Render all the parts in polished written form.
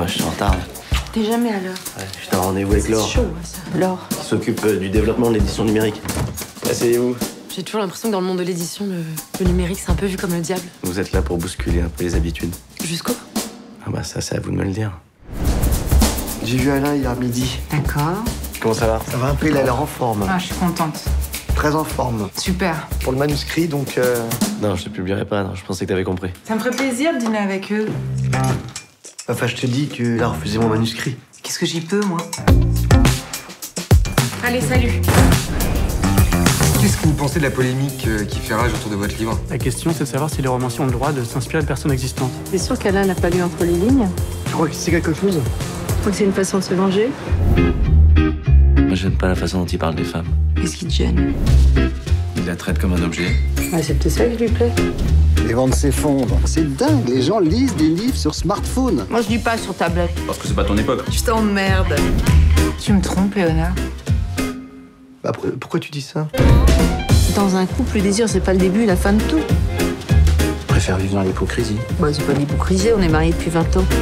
Excuse-moi, je suis en retard. Là. T'es jamais à l'heure. Ouais, j'étais en rendez-vous avec Laure. C'est chaud, ça. Laure. Qui s'occupe du développement de l'édition numérique. Asseyez-vous. J'ai toujours l'impression que dans le monde de l'édition, le numérique, c'est un peu vu comme le diable. Vous êtes là pour bousculer un peu les habitudes. Jusqu'où? Ah bah ça, c'est à vous de me le dire. J'ai vu Alain hier midi. D'accord. Comment ça va? Ça va un peu, il a l'air en forme. Ah, je suis contente. Très en forme. Super. Pour le manuscrit, donc... Non, je te publierai pas, non, je pensais que t'avais compris. Ça me ferait plaisir de dîner avec eux. Enfin, je te dis qu'il a refusé mon manuscrit. Qu'est-ce que j'y peux, moi? Allez, salut. Qu'est-ce que vous pensez de la polémique qui fait rage autour de votre livre? La question, c'est de savoir si les romanciers ont le droit de s'inspirer de personnes existantes. T'es sûr qu'Alain n'a pas lu entre les lignes? Tu crois que c'est quelque chose? Tu crois que c'est une façon de se venger? Moi, j'aime pas la façon dont il parle des femmes. Qu'est-ce qui te gêne? Il la traite comme un objet. Ah, c'est peut-être ça qui lui plaît. Les ventes s'effondrent. C'est dingue, les gens lisent des livres sur smartphone. Moi, je lis pas sur tablette. Parce que c'est pas ton époque. Je t'emmerde. Tu me trompes, Léonard. Bah, pourquoi tu dis ça? Dans un couple, le désir, c'est pas le début et la fin de tout. Je préfère vivre dans l'hypocrisie. Bah, c'est pas l'hypocrisie, on est mariés depuis 20 ans.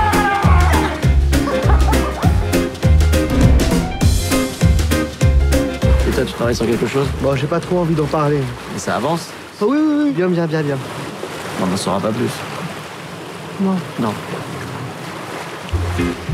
Et toi, tu travailles sur quelque chose? Bon, j'ai pas trop envie d'en parler. Et ça avance? Oh, oui, oui, oui, bien. On n'en saura pas plus. Moi. Non.